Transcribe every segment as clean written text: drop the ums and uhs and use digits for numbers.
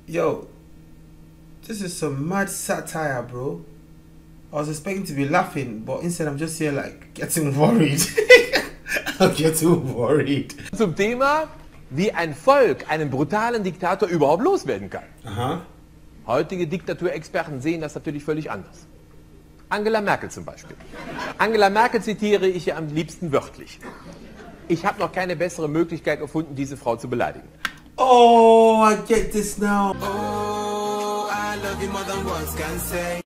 Yo, this is some mad satire, bro. I was expecting to be laughing, but instead I'm just here like getting worried. I'm getting worried. Zum Thema, wie ein Volk einen brutalen Diktator überhaupt loswerden kann. Aha. Heutige Diktaturexperten sehen das natürlich völlig anders. Angela Merkel zum Beispiel. Angela Merkel zitiere ich ja am liebsten wörtlich. Ich habe noch keine bessere Möglichkeit gefunden, diese Frau zu beleidigen. Oh, I get this now. Oh, I love you more than words can say.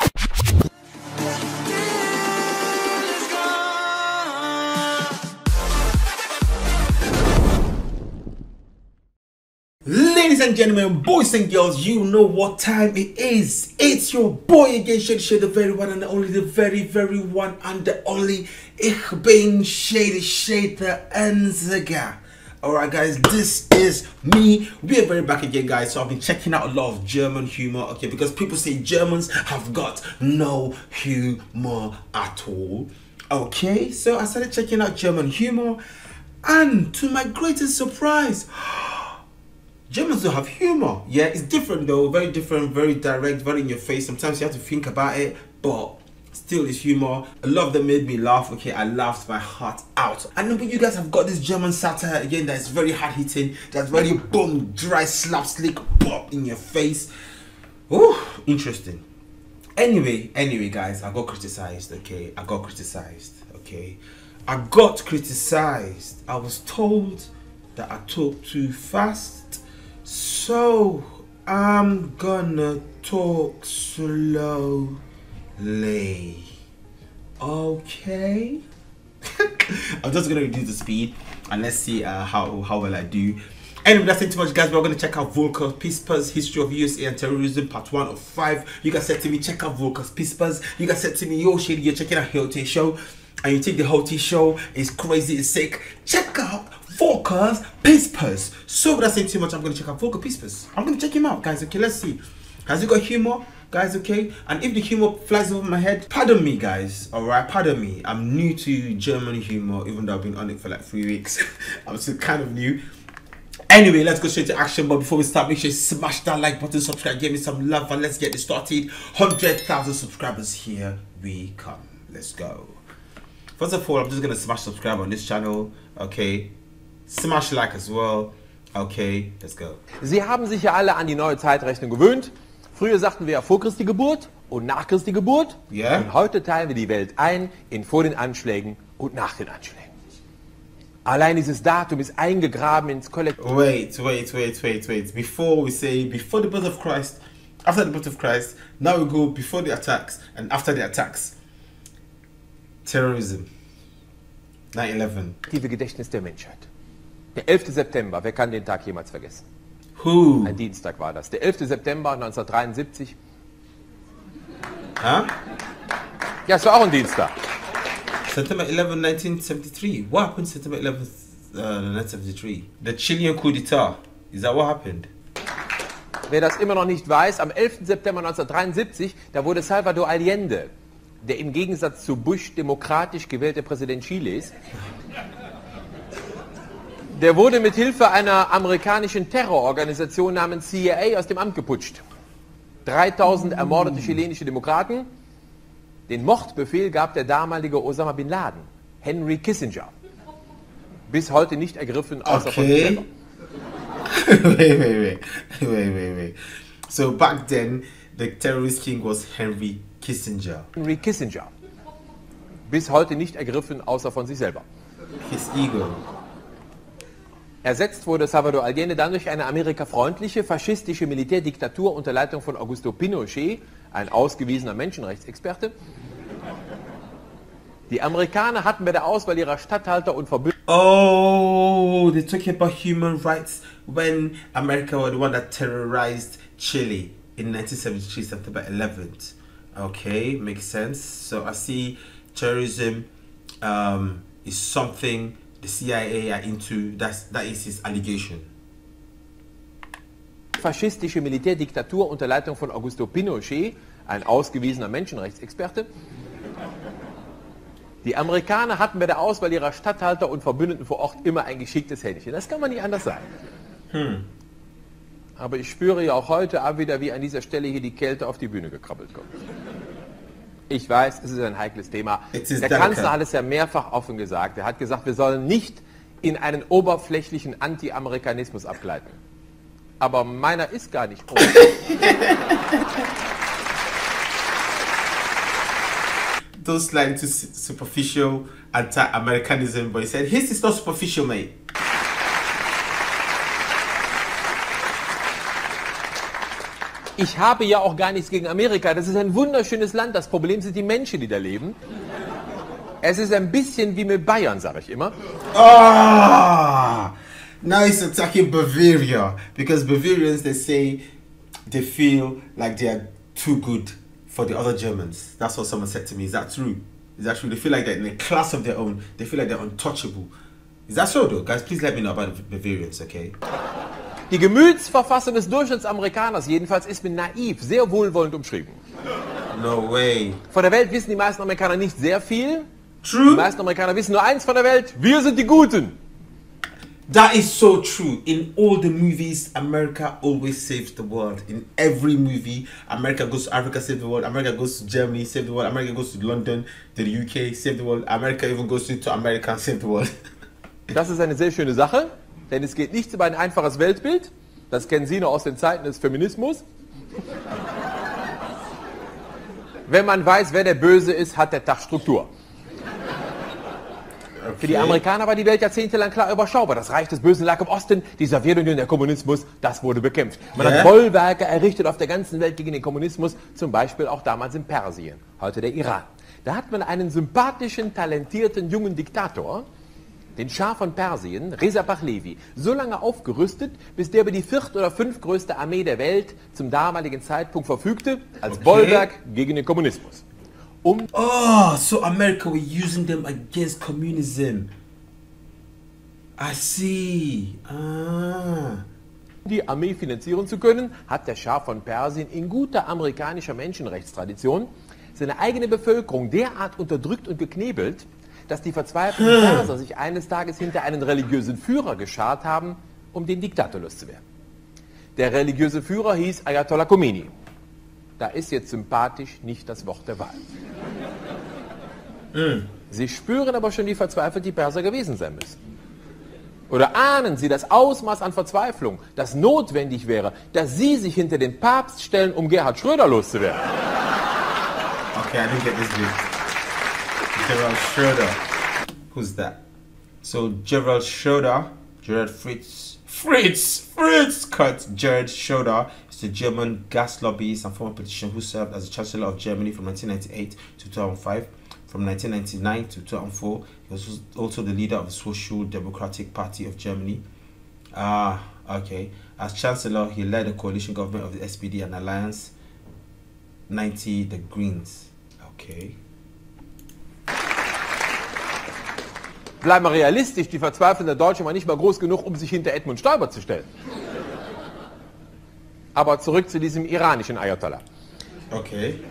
Ladies and gentlemen, boys and girls, you know what time it is. It's your boy again, Shady, the very one and the only, the very one and the only. Ich bin Shady, the Enziger. Alright guys, this is me. We are very back again guys. So I've been checking out a lot of German humor, okay, because people say Germans have got no humor at all. Okay, so I started checking out German humor, and to my greatest surprise, Germans do have humor. Yeah, it's different though, very different, very direct, very in your face. Sometimes you have to think about it, but still it's humor. A lot of them made me laugh. Okay, I laughed my heart out. I know, but you guys have got this German satire again that's very hard hitting, that's very boom, dry, slap, slick, pop in your face. Ooh, interesting. Anyway guys, I got criticized. Okay, I got criticized. Okay, I got criticized. I was told that I talk too fast. So I'm gonna talk slowly. Okay. I'm just gonna reduce the speed and let's see how well I do. Anyway, that's not too much guys. We're gonna check out Volker Pispers History of USA and Terrorism Part 1 of 5. You guys said to me, check out Volker Pispers. You guys said to me, yo Shady, you're checking out Hote Show and you think the Hote Show is crazy, it's sick. Check out Volker Pispers. So without saying too much, I'm gonna check out Volker Pispers. I'm gonna check him out guys. Okay, let's see. Has he got humor? Guys, okay, and if the humor flies over my head, pardon me guys, alright, pardon me. I'm new to German humor, even though I've been on it for like 3 weeks. I'm still kind of new. Anyway, let's go straight to action, but before we start, make sure you smash that like button, subscribe, give me some love, and let's get this started. 100,000 subscribers, here we come. Let's go. First of all, I'm just gonna smash subscribe on this channel, okay? Smash like as well, okay? Let's go. Sie haben sich ja alle an die neue Zeitrechnung gewöhnt. Früher sagten wir ja vor Christi Geburt und nach Christi Geburt. Yeah. Und heute teilen wir die Welt ein in vor den Anschlägen und nach den Anschlägen. Allein dieses Datum ist eingegraben ins Kollektiv. Wait. Before we say before the birth of Christ, after the birth of Christ, now we go before the attacks and after the attacks. Terrorism. 9/11. Gedächtnis der Menschheit. Der 11. September, wer kann den Tag jemals vergessen? Who? Ein Dienstag war das. Der 11. September 1973. Huh? Ja, es war auch ein Dienstag. September 11, 1973. What happened September 11, 1973? The Chilean coup d'etat. Is that what happened? Wer das immer noch nicht weiß, am 11. September 1973, da wurde Salvador Allende, der im Gegensatz zu Bush demokratisch gewählte Präsident Chiles, der wurde mit Hilfe einer amerikanischen Terrororganisation namens CIA aus dem Amt geputscht. 3000 ermordete chilenische Demokraten. Den Mordbefehl gab der damalige Osama Bin Laden, Henry Kissinger. Bis heute nicht ergriffen, außer von sich selber. Wait. So back then, the terrorist king was Henry Kissinger. Henry Kissinger. Bis heute nicht ergriffen, außer von sich selber. His ego. Ersetzt wurde Salvador Allende dann durch eine amerikafreundliche, faschistische Militärdiktatur unter Leitung von Augusto Pinochet, ein ausgewiesener Menschenrechtsexperte. Die Amerikaner hatten bei der Auswahl ihrer Statthalter und Verbündeten... Oh, they're talking about human rights when America was the one that terrorized Chile in 1973, September 11th. Okay, makes sense. So I see terrorism is something the CIA are into. That is his allegation. Faschistische Militärdiktatur unter Leitung von Augusto Pinochet, ein ausgewiesener Menschenrechtsexperte. Die Amerikaner hatten bei der Auswahl ihrer Statthalter und Verbündeten vor Ort immer ein geschicktes Händchen. Das kann man nicht anders sagen. Aber ich spüre ja auch heute wieder, wie an dieser Stelle hier die Kälte auf die Bühne gekrabbelt kommt. Ich weiß, es ist ein heikles Thema. Der Kanzler hat es ja mehrfach offen gesagt. Er hat gesagt, wir sollen nicht in einen oberflächlichen Anti-Amerikanismus abgleiten. Aber meiner ist gar nicht Don't slide into superficial anti-Americanism, but he said his is not superficial, mate. Ich habe ja auch gar nichts gegen Amerika. Das ist ein wunderschönes Land. Das Problem sind die Menschen, die da leben. Es ist ein bisschen wie mit Bayern, sage ich immer. Ah, now he's attacking Bavaria because Bavarians, they say they feel like they are too good for the other Germans. That's what someone said to me. Is that true? Is that true? They feel like they're in a class of their own. They feel like they're untouchable. Is that so though? Guys, please let me know about the Bavarians, okay? Die Gemütsverfassung des Durchschnittsamerikaners jedenfalls ist mit naiv, sehr wohlwollend umschrieben. No way. Von der Welt wissen die meisten Amerikaner nicht sehr viel. True. Die meisten Amerikaner wissen nur eins von der Welt: wir sind die Guten. That is so true. In all the movies, America always saves the world. In every movie, America goes to Africa, save the world. America goes to Germany, save the world. America goes to London, to the UK, save the world. America even goes to America, save the world. Das ist eine sehr schöne Sache, denn es geht nicht über ein einfaches Weltbild. Das kennen Sie noch aus den Zeiten des Feminismus. Wenn man weiß, wer der Böse ist, hat der Tag Struktur. Okay. Für die Amerikaner war die Welt jahrzehntelang klar überschaubar. Das Reich des Bösen lag im Osten, die Sowjetunion, der Kommunismus, das wurde bekämpft. Man hat Bollwerke errichtet auf der ganzen Welt gegen den Kommunismus, zum Beispiel auch damals in Persien, heute der Iran. Da hat man einen sympathischen, talentierten, jungen Diktator, den Schah von Persien, Reza Pahlavi, so lange aufgerüstet, bis der über die 4. oder 5. größte Armee der Welt zum damaligen Zeitpunkt verfügte, als Bollwerk gegen den Kommunismus. Oh, so America were using them against communism. I see. Ah. Die Armee finanzieren zu können, hat der Schah von Persien in guter amerikanischer Menschenrechtstradition seine eigene Bevölkerung derart unterdrückt und geknebelt, dass die verzweifelten Perser sich eines Tages hinter einen religiösen Führer geschart haben, um den Diktator loszuwerden. Der religiöse Führer hieß Ayatollah Khomeini. Da ist jetzt sympathisch nicht das Wort der Wahl. Sie spüren aber schon, wie verzweifelt die Perser gewesen sein müssen. Oder ahnen Sie das Ausmaß an Verzweiflung, das notwendig wäre, dass Sie sich hinter den Papst stellen, um Gerhard Schröder loszuwerden? Okay, I didn't get this bit. Gerald Schroeder. Who's that? So Gerald Schroeder, Gerard Fritz cut. Gerard Schroeder is the German gas lobbyist and former politician who served as the Chancellor of Germany from 1998 to 2005. From 1999 to 2004, he was also the leader of the Social Democratic Party of Germany. Ah, okay. As Chancellor, he led a coalition government of the SPD and Alliance 90, the Greens. Okay. Bleiben wir realistisch, die verzweifelnde Deutsche war nicht mal groß genug, um sich hinter Edmund Stoiber zu stellen. Aber zurück zu diesem iranischen Ayatollah. Okay.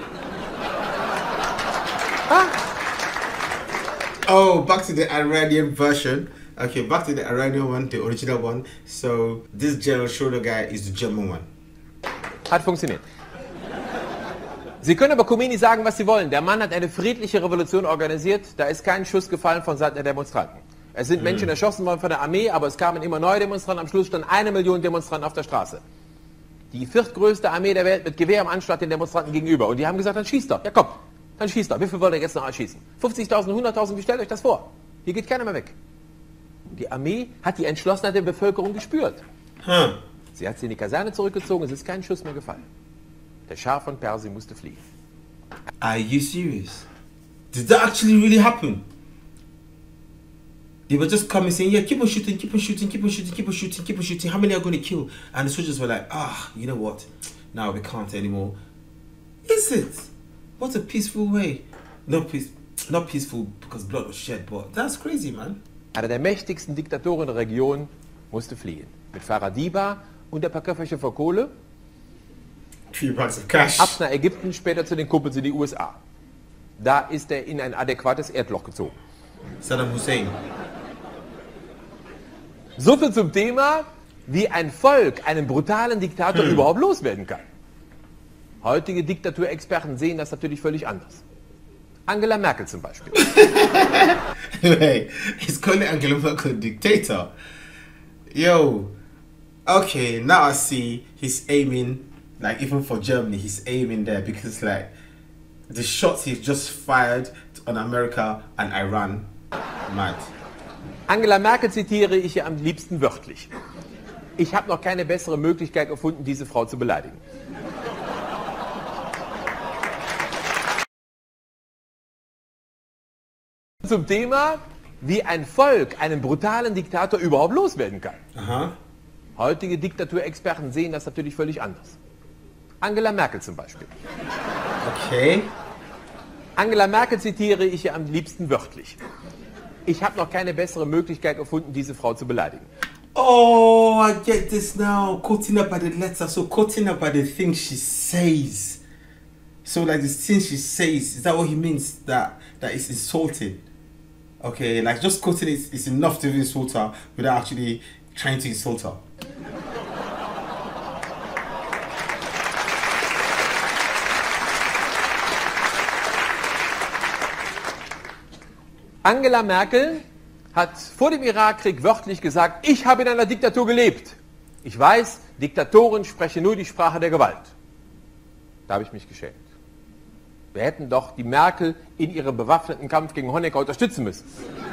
Oh, back to the Iranian version. Okay, back to the Iranian one, the original one. So this Gerald Schroeder guy is the German one. Hat funktioniert. Sie können über Khomeini sagen, was Sie wollen. Der Mann hat eine friedliche Revolution organisiert. Da ist kein Schuss gefallen von Seiten der Demonstranten. Es sind Menschen erschossen worden von der Armee, aber es kamen immer neue Demonstranten. Am Schluss standen 1 Million Demonstranten auf der Straße. Die 4. größte Armee der Welt mit Gewehr am Anschlag den Demonstranten gegenüber. Und die haben gesagt, dann schießt doch. Ja komm, dann schießt doch. Wie viel wollt ihr jetzt noch erschießen? 50.000, 100.000, wie stellt euch das vor? Hier geht keiner mehr weg. Die Armee hat die Entschlossenheit der Bevölkerung gespürt. Sie hat sie in die Kaserne zurückgezogen, es ist kein Schuss mehr gefallen. Der Schah von Persien musste fliehen. Are you serious? Did that actually really happen? They were just coming saying, yeah, keep on shooting, keep on shooting, keep on shooting, keep on shooting, keep on shooting. How many are going to kill? And the soldiers were like, you know what? Now we can't anymore. Is it? What a peaceful way. Not peaceful because blood was shed, but that's crazy, man. Einer der mächtigsten Diktatoren der Region musste fliehen. Mit Faradiba und ein paar Köfferchen für Kohle. 3 bags of cash. Ab nach Ägypten, später zu den Kumpels in die USA. Da ist er in ein adäquates Erdloch gezogen. Saddam Hussein. So viel zum Thema. wie ein Volk einen brutalen Diktator überhaupt loswerden kann. Heutige Diktaturexperten sehen das natürlich völlig anders. Angela Merkel zum Beispiel. Hey, he's calling Angela Merkel a dictator. Yo, okay, now I see he's aiming, like even for Germany, he's aiming there because like the shots he's just fired on America and Iran, mad. Angela Merkel zitiere ich hier am liebsten wörtlich. Ich habe noch keine bessere Möglichkeit gefunden, diese Frau zu beleidigen. Zum Thema, wie ein Volk einen brutalen Diktator überhaupt loswerden kann. Aha. Heutige Diktaturexperten sehen das natürlich völlig anders. Angela Merkel zum Beispiel. Okay. Angela Merkel zitiere ich hier am liebsten wörtlich. Ich habe noch keine bessere Möglichkeit gefunden, diese Frau zu beleidigen. Oh, I get this now. Quoting her by the letter, so quoting her by the thing she says. So like the thing she says, is that what he means? That is insulting? Okay, like just quoting it is enough to insult her without actually trying to insult her. Angela Merkel hat vor dem Irakkrieg wörtlich gesagt, ich habe in einer Diktatur gelebt. Ich weiß, Diktatoren sprechen nur die Sprache der Gewalt. Da habe ich mich geschämt. Wir hätten doch die Merkel in ihrem bewaffneten Kampf gegen Honecker unterstützen müssen.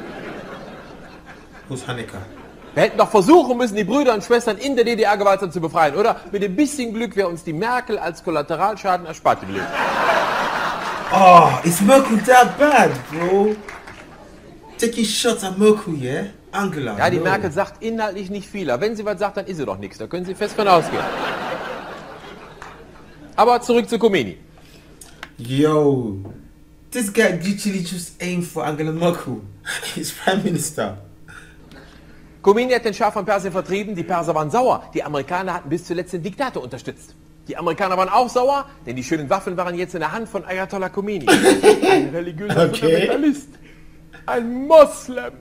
Who's Honecker? Wir hätten doch versuchen müssen, die Brüder und Schwestern in der DDR gewaltsam zu befreien, oder? Mit ein bisschen Glück wäre uns die Merkel als Kollateralschaden erspart geblieben. Oh, is Merkel that bad, bro? Taking shots at Merkel, yeah? Angela. Ja, die no. Merkel sagt inhaltlich nicht viel. Aber wenn sie was sagt, dann ist sie doch nichts. Da können Sie fest von ausgehen. Aber zurück zu Khomeini. Yo, this guy literally just aimed for Angela Merkel. He's Prime Minister. Khomeini hat den Schah von Persien vertrieben. Die Perser waren sauer. Die Amerikaner hatten bis zuletzt den Diktator unterstützt. Die Amerikaner waren auch sauer, denn die schönen Waffen waren jetzt in der Hand von Ayatollah Khomeini. Ein religiöser Fundamentalist. Ein Moslem.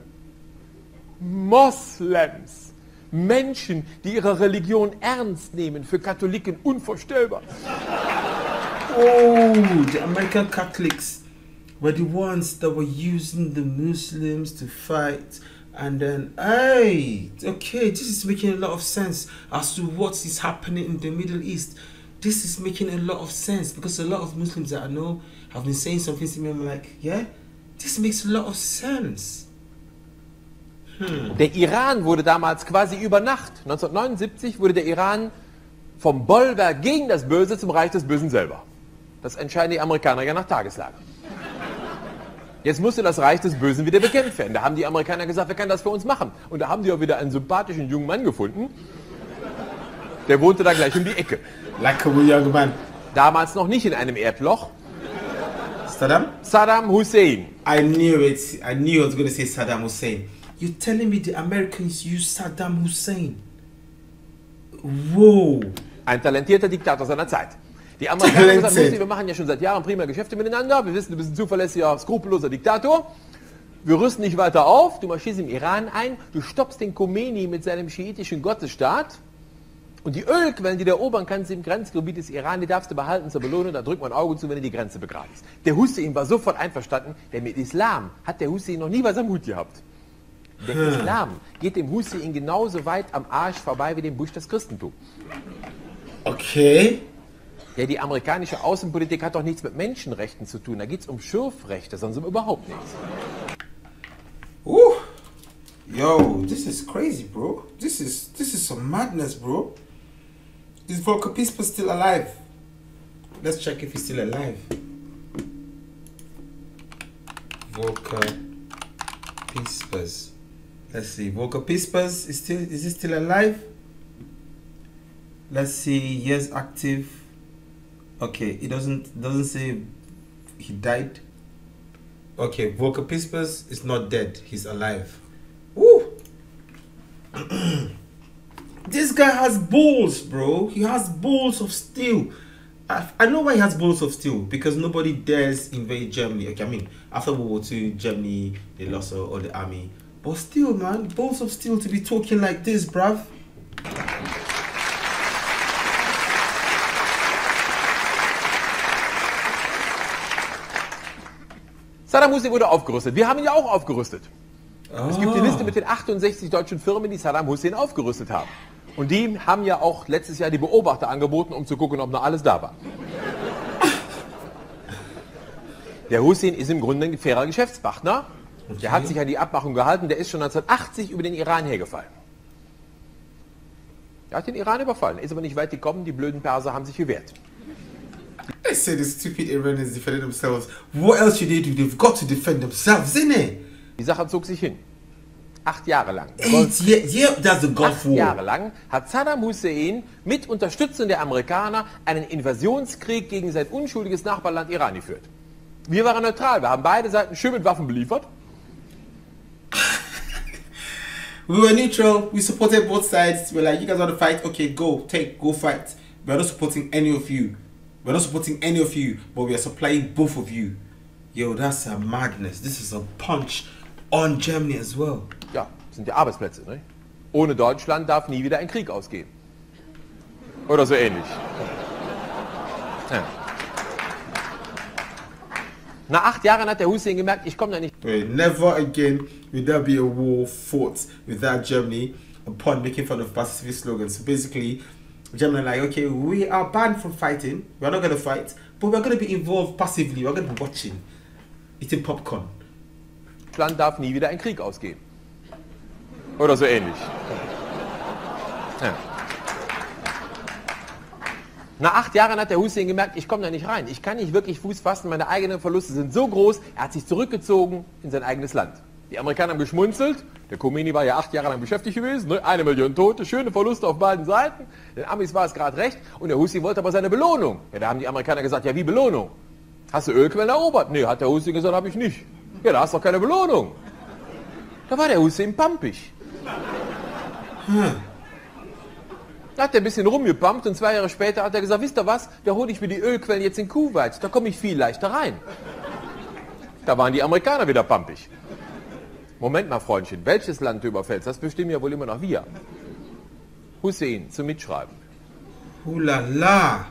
Moslems. Menschen, die ihre Religion ernst nehmen, für Katholiken unvorstellbar. Oh, the American Catholics were the ones that were using the Muslims to fight. And then, hey, okay, this is making a lot of sense as to what is happening in the Middle East. This is making a lot of sense because a lot of Muslims that I know have been saying something to me. I'm like, yeah, this makes a lot of sense. Der Iran wurde damals quasi über Nacht, 1979, wurde der Iran vom Bollwerk gegen das Böse zum Reich des Bösen selber. Das entscheiden die Amerikaner ja nach Tageslage. Jetzt musste das Reich des Bösen wieder bekämpft werden. Da haben die Amerikaner gesagt, wer kann das für uns machen? Und da haben die auch wieder einen sympathischen jungen Mann gefunden. Der wohnte da gleich um die Ecke. Like a young man. Damals noch nicht in einem Erdloch. Saddam? Saddam Hussein. I knew it. I knew I was going to say Saddam Hussein. You're telling me the Americans used Saddam Hussein? Whoa. Ein talentierter Diktator seiner Zeit. Die Amerikaner haben gesagt, Musti, wir machen ja schon seit Jahren prima Geschäfte miteinander. Wir wissen, du bist ein zuverlässiger, skrupelloser Diktator. Wir rüsten nicht weiter auf. Du marschierst im Iran ein. Du stoppst den Khomeini mit seinem schiitischen Gottesstaat. Und die Ölquellen, die du erobern kannst im Grenzgebiet des Iran, die darfst du behalten zur Belohnung. Da drückt man ein Auge zu, wenn du die Grenze begrabst. Der Hussein war sofort einverstanden, denn mit Islam hat der Hussein noch nie was am Hut gehabt. Der Islam geht dem Hussein genauso weit am Arsch vorbei wie dem Bush das Christentum. Okay. Ja, die amerikanische Außenpolitik hat doch nichts mit Menschenrechten zu tun. Da geht es um Schürfrechte, sonst um überhaupt nichts. Yo, this is crazy, bro. This is some madness, bro. Is Volker Pispers still alive? Let's check if he's still alive. Volker Pispers. Let's see. Volker Pispers is he still alive? Let's see. Yes, active. Okay, it doesn't say he died. Okay, Volker Pispers is not dead. He's alive. Woo! This guy has balls, bro. He has balls of steel. I know why he has balls of steel, because nobody dares invade Germany. Okay, I mean, after World War II, Germany, they lost all the army. But still, man, balls of steel to be talking like this, bruv. Saddam Hussein wurde aufgerüstet. Wir haben ihn ja auch aufgerüstet. Es gibt die Liste mit den 68 deutschen Firmen, die Saddam Hussein aufgerüstet haben. Und die haben ja auch letztes Jahr die Beobachter angeboten, um zu gucken, ob noch alles da war. Der Hussein ist im Grunde ein fairer Geschäftspartner. Okay. Der hat sich an die Abmachung gehalten. Der ist schon 1980 über den Iran hergefallen. Er hat den Iran überfallen. Ist aber nicht weit gekommen. Die blöden Perser haben sich gewehrt. I say the stupid Iranians defending themselves. What else should they do? They've got to defend themselves, isn't it? Die Sache zog sich hin. 8 Jahre lang. That's the Gulf War. 8 Jahre lang hat Saddam Hussein mit Unterstützung der Amerikaner einen Invasionskrieg gegen sein unschuldiges Nachbarland Iran geführt. Wir waren neutral. Wir haben beide Seiten schön mit Waffen beliefert. We were neutral. We supported both sides. We're like, you guys want to fight? Okay, go fight. We're not supporting any of you. We're not supporting any of you, but we are supplying both of you. Yo, that's a madness. This is a punch on Germany as well. Ja, das sind die Arbeitsplätze, ne? Ohne Deutschland darf nie wieder ein Krieg ausgehen. Oder so ähnlich. Ja. Nach 8 Jahren hat der Hussein gemerkt, ich komme da nicht. Never again will there be a war fought without Germany upon making fun of pacifist slogans. So basically, Germany are like, okay, we are banned from fighting. We're not going to fight, but we're going to be involved passively. We're going to be watching, eating popcorn. Deutschland darf nie wieder ein Krieg ausgehen. Oder so ähnlich. Ja. Nach 8 Jahren hat der Hussein gemerkt, ich komme da nicht rein. Ich kann nicht wirklich Fuß fassen, meine eigenen Verluste sind so groß. Er hat sich zurückgezogen in sein eigenes Land. Die Amerikaner haben geschmunzelt. Der Khomeini war ja 8 Jahre lang beschäftigt gewesen. Ne? 1 Million Tote, schöne Verluste auf beiden Seiten. Den Amis war es gerade recht. Und der Hussein wollte aber seine Belohnung. Ja, da haben die Amerikaner gesagt, ja wie Belohnung? Hast du Ölquellen erobert? Nee, hat der Hussein gesagt, habe ich nicht. Ja, da hast du doch keine Belohnung. Da war der Hussein pampig. Da hat er ein bisschen rumgepumpt und 2 Jahre später hat er gesagt, wisst ihr was, da hole ich mir die Ölquellen jetzt in Kuwait, da komme ich viel leichter rein. Da waren die Amerikaner wieder pampig. Moment mal, Freundchen, welches Land du überfällst, das bestimmen ja wohl immer noch wir. Hussein, zum Mitschreiben. Hulala.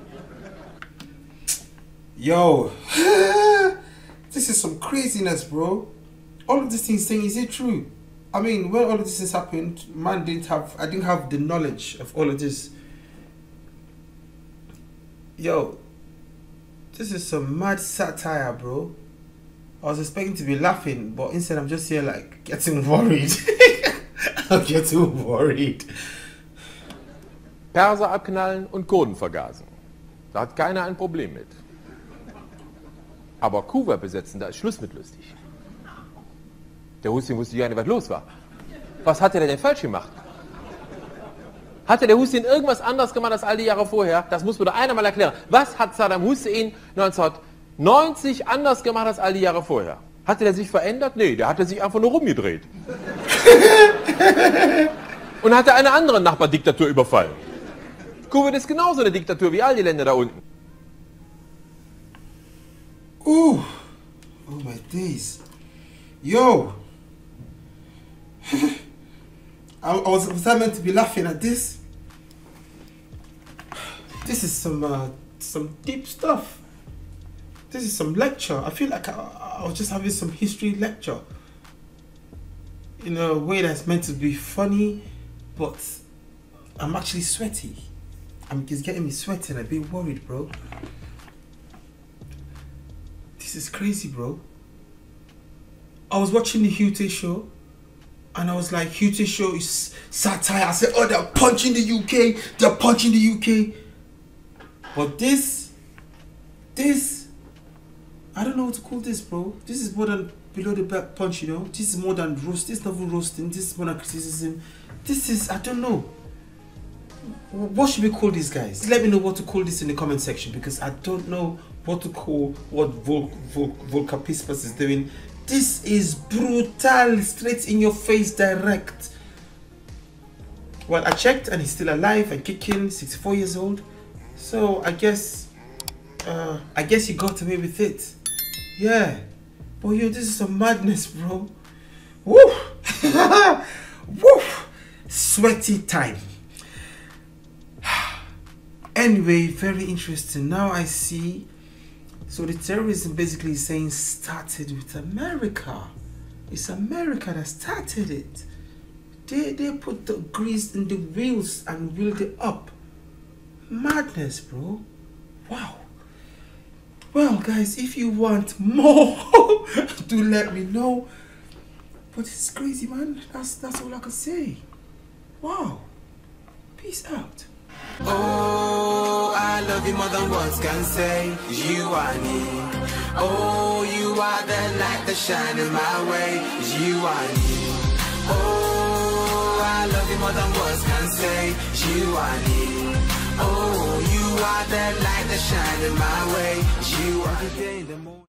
Yo. This is some craziness, bro. All of these things saying, is it true? I mean, when all of this has happened, I didn't have the knowledge of all of this. Yo, this is some mad satire, bro. I was expecting to be laughing, but instead I'm just here like getting worried. I'm getting worried. Perser abknallen und Kurden vergasen. Da hat keiner ein Problem mit. Aber Kuwait besetzen, da ist Schluss mit lustig. Der Hussein wusste ja nicht, was los war. Was hat er denn falsch gemacht? Hatte der Hussein irgendwas anderes gemacht als all die Jahre vorher? Das muss mir doch einer mal erklären. Was hat Saddam Hussein 1990 anders gemacht als all die Jahre vorher? Hatte der sich verändert? Nee, der hatte sich einfach nur rumgedreht. Und hatte eine andere Nachbardiktatur überfallen. Kuwait ist genauso eine Diktatur wie all die Länder da unten. Oh my days. Yo. Was I meant to be laughing at this? This is some deep stuff. This is some lecture. I feel like I was just having some history lecture. In a way that's meant to be funny, but I'm actually sweaty. It's getting me sweaty and a bit worried, bro. This is crazy, bro. I was watching the Hute show and I was like, Hute show is satire. I said, oh, they're punching the UK. They're punching the UK. But this, I don't know what to call this, bro. This is more than below the belt punch, you know. This is more than roast. This is not even roasting. This is more than criticism. This is, I don't know. What should we call these guys? Let me know what to call this in the comment section, because I don't know what to call what Volker Pispas is doing. This is brutal, straight in your face, direct. Well, I checked and he's still alive and kicking, 64 years old. So I guess he got away with it. Yeah. But yo, this is some madness, bro. Woo! Woo! Sweaty time. Anyway, very interesting. Now I see. So the terrorism basically is saying started with America. It's America that started it. They put the grease in the wheels and wheeled it up. Madness, bro. Wow. Well, guys, if you want more, do let me know. But it's crazy, man. That's all I can say. Wow. Peace out. Oh, I love you more than words can say. You are me. Oh, you are the light that shine in my way. You are me. Oh, I love you more than words can say. You are me. Oh, you are the light that shine in my way. You are the day, the morning.